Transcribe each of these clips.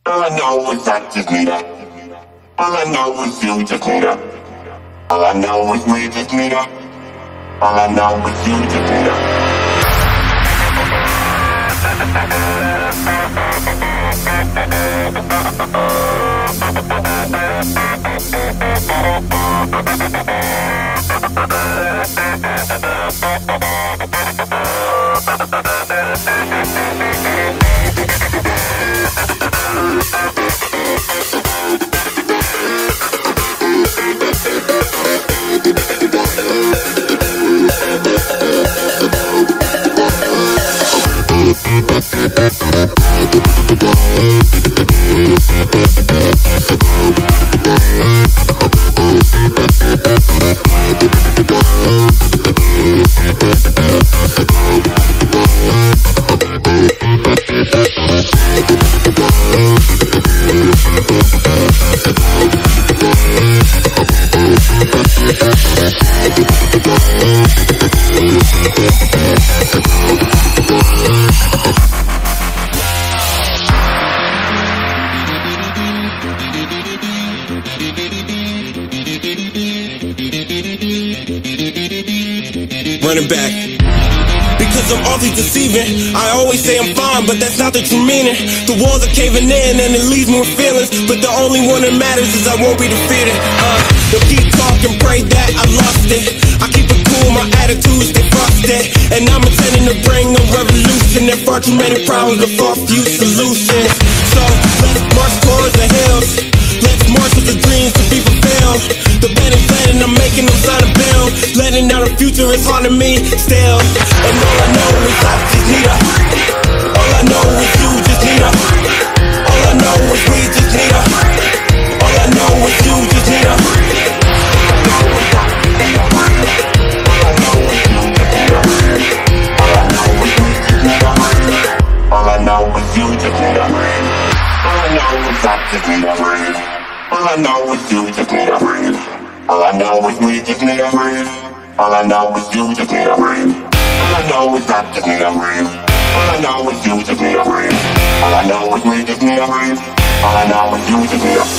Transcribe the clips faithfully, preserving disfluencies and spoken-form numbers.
All I know is I just need her. All I know is you just need her. All I know is we just need her. All I know is you just need her. Running back. Because I'm awfully deceiving. I always say I'm fine, but that's not the true meaning. The walls are caving in and it leaves me with feelings, but the only one that matters is I won't be defeated. Uh, they'll keep talking, pray that I lost it. I keep it cool, my attitude stay frosted, and I'm intending to bring a revolution. There far too many problems with far few solutions. So let's march towards the hills. Let's march with the dreams to be fulfilled. The bed is letting, I'm making them sign a bill. Letting out a future is haunting me still. And all I know is I just need her. All I know is you just need her. All I know is we just need her. All I know is you just need her. All I know is you just need her. All I know is we just need her. All I know is you just need her. All I know is I just need her. All I know is you just need a friend. All I know is we just need a friend. All I know is you just need a friend. All I know is I just need a friend. All I know is you just need a friend. All I know is we just need a friend. All I know is you just need a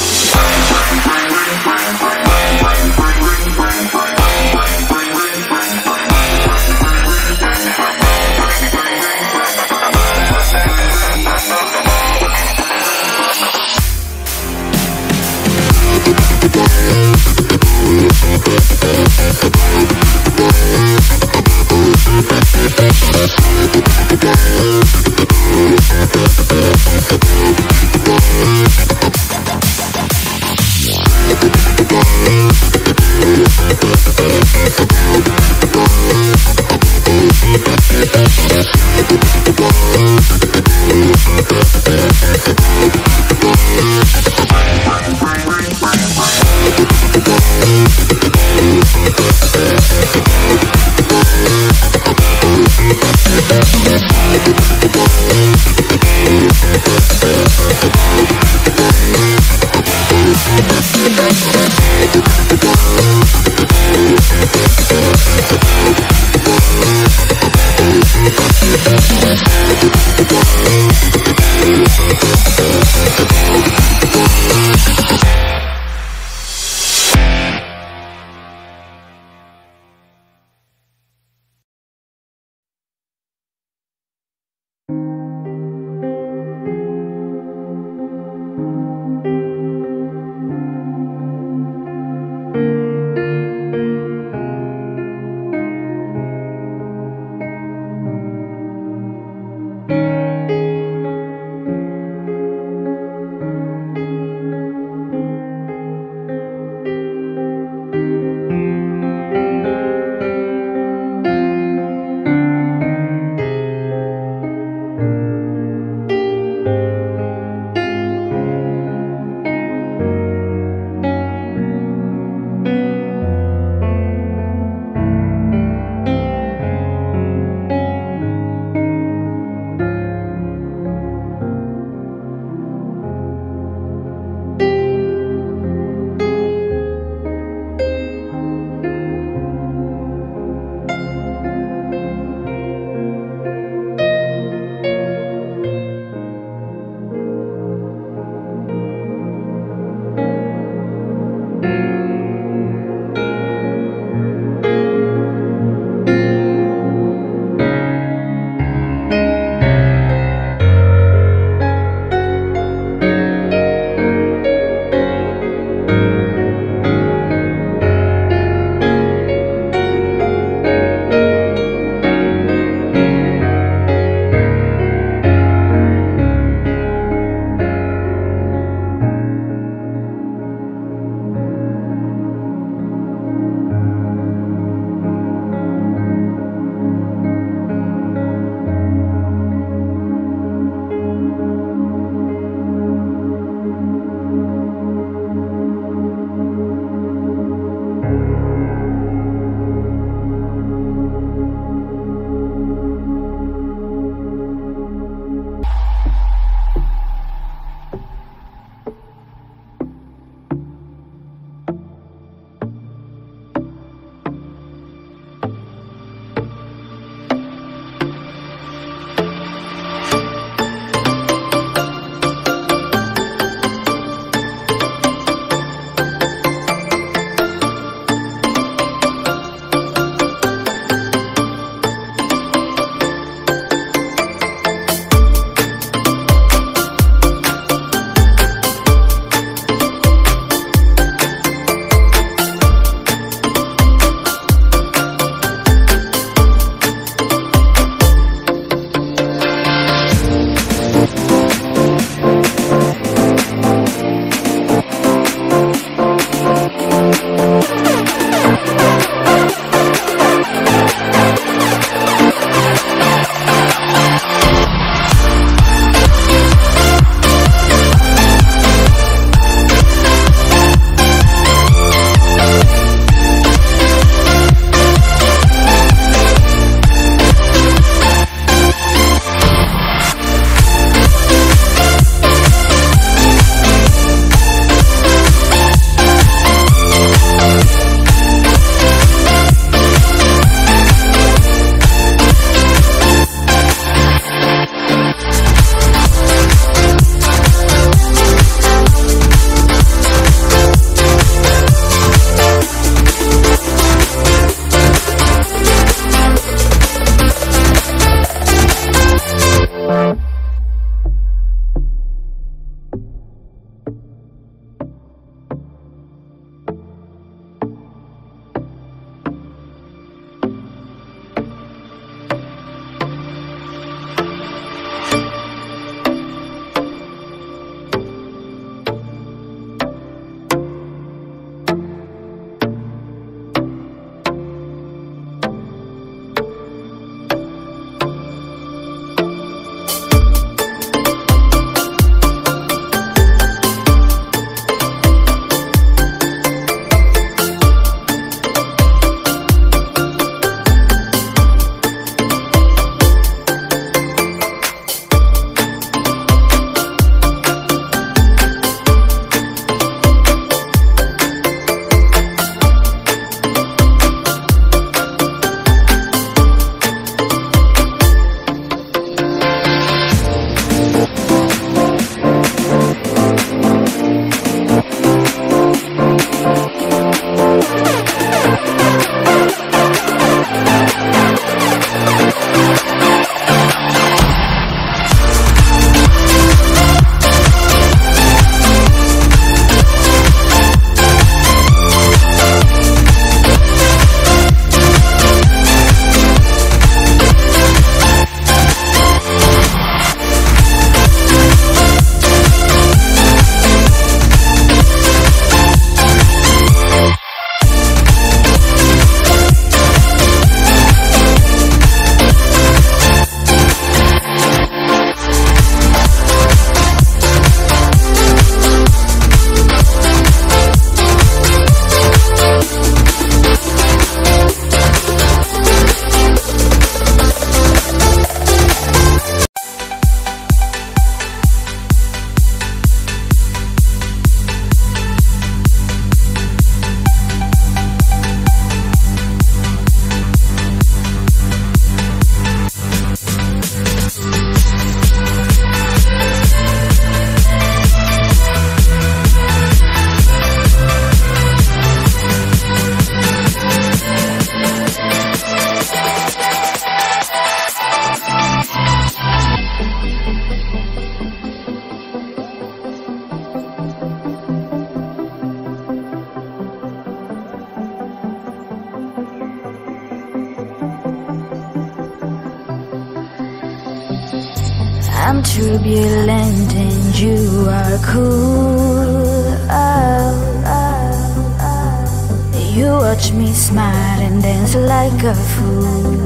turbulent and you are cool. Oh, oh, oh. You watch me smile and dance like a fool.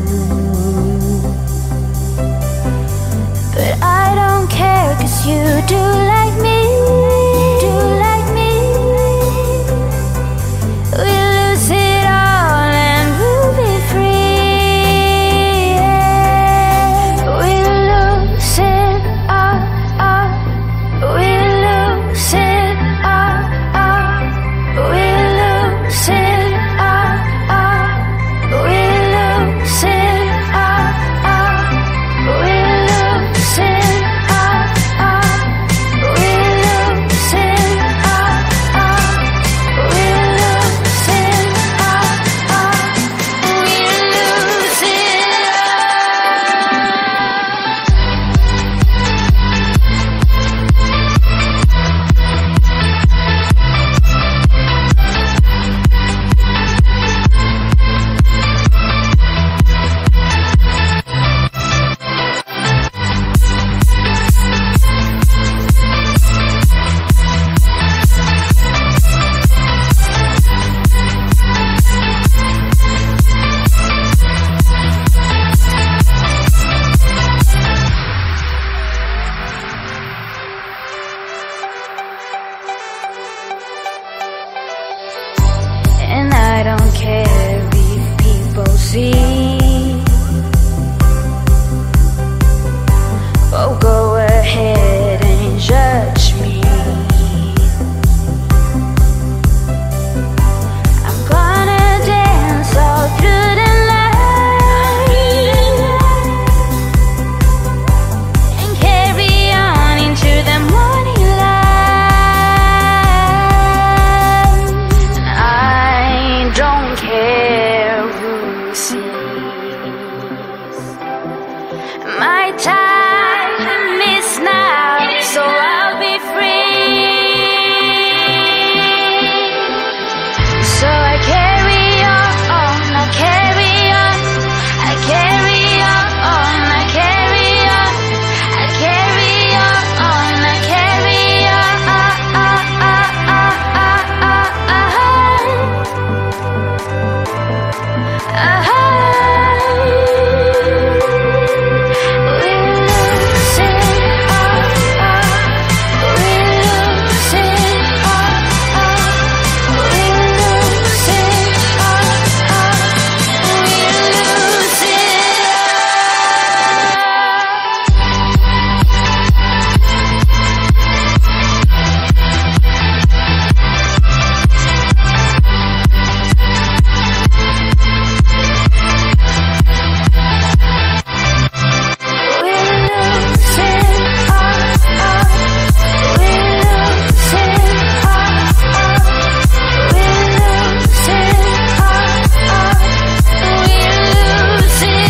But I don't care, 'cause you do like me, do like me. We lose it all and we'll be free. We lose it all, all. We lose it all, all. We lose it all, all. We lose it all, all. We lose it all, all. We lose it all, all. We lose it all, all. We lose it and I don't care if people see. Oh, go ahead and judge me. I'm gonna dance all through the night and carry on into the morning light. And I don't care who sees. My time is now, so I'll be free. So I carry on, I carry on, I carry on, I carry on, I carry on, I carry on. We lose it all, all. We lose it all, all. We lose it all, all. We lose it We lose it all, all. We lose it all, all. We lose it all, all. We lose it